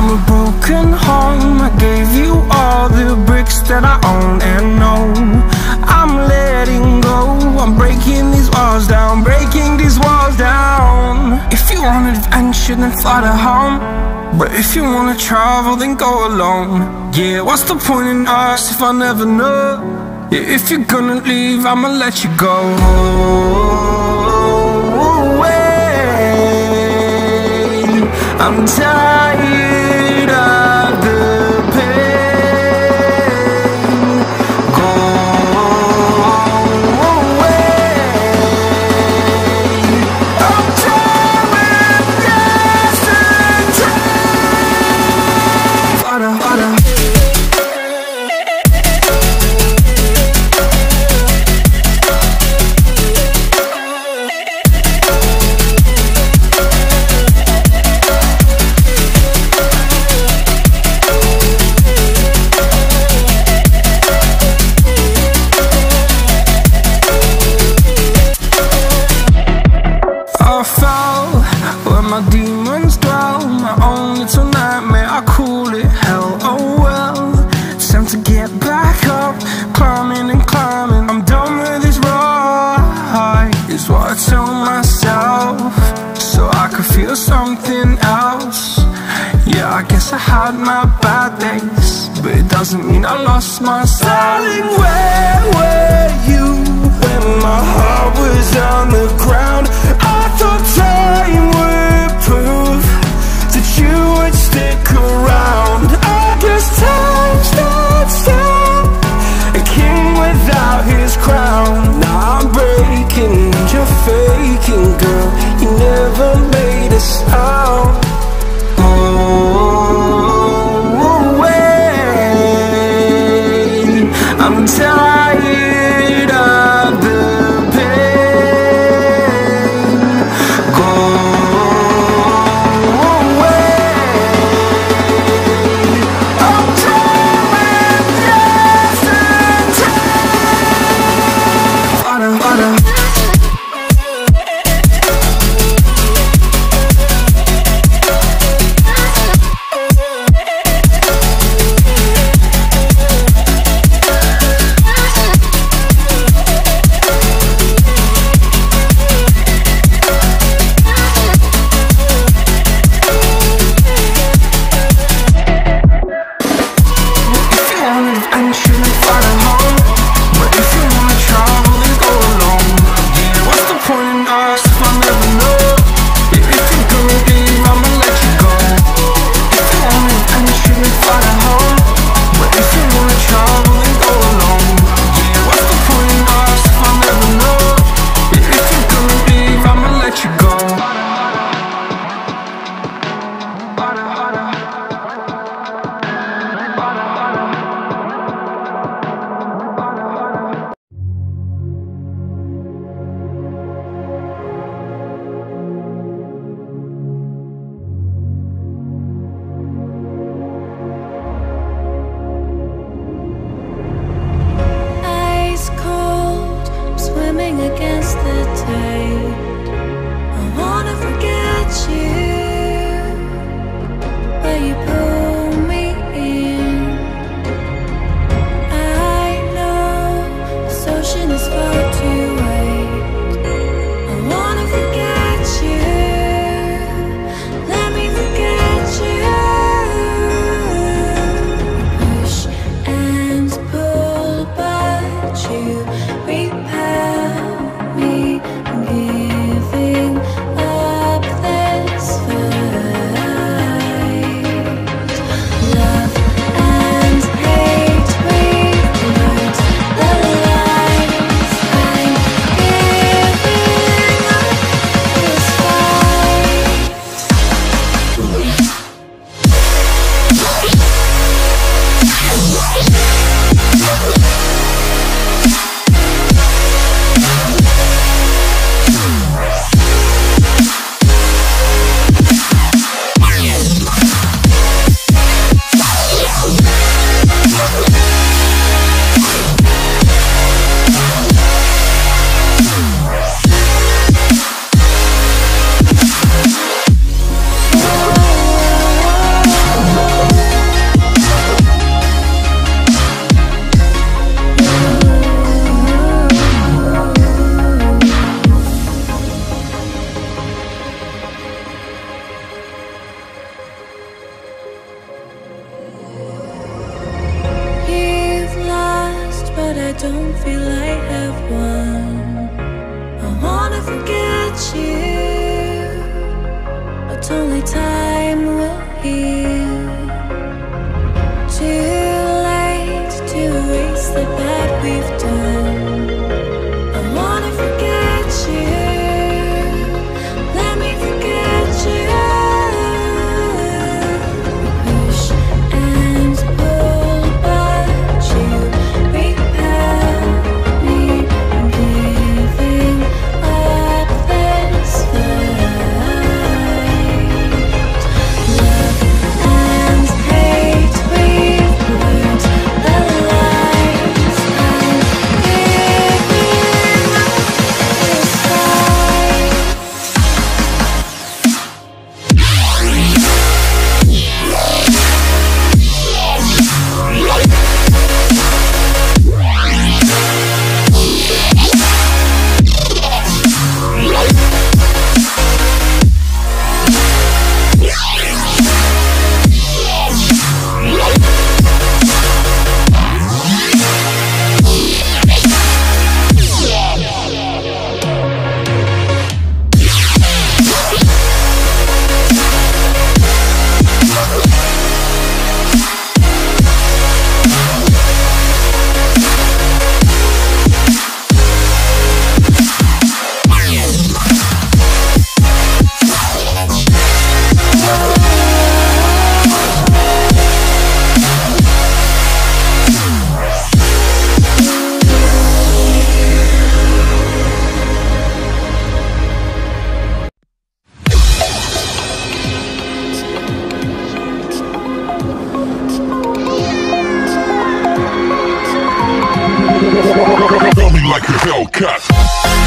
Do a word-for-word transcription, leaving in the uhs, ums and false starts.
I'm a broken home. I gave you all the bricks that I own and know. I'm letting go. I'm breaking these walls down, breaking these walls down. If you want adventure, then fly to home. But if you wanna travel, then go alone. Yeah, what's the point in us if I never know? Yeah, if you're gonna leave, I'ma let you go. I'm tired of the pain. Go away. I'm tired with yesterday. Harder, harder. My demons dwell, my own little nightmare, I call it hell. Oh well, it's time to get back up, climbing and climbing. I'm done with this ride, is what I tell myself, so I could feel something else. Yeah, I guess I had my bad days, but it doesn't mean I lost my style. Darling, where were you when my heart was on the ground? I thought time would prove that you would stick around. I guess time stood still, a king without his crown. Now I'm breaking and you're faking, girl. You never made a sound. Oh, wait, I'm tired of the pain. Go I don't feel I have one. I wanna forget you, but only time will heal. Too late to erase the bad we've done. I wanna forget you, let me forget you. Push and pull, but you repel me. I'm giving up this fight. Love and hate, we've learned the lies. I'm giving up this fight. Feel me like a Hellcat.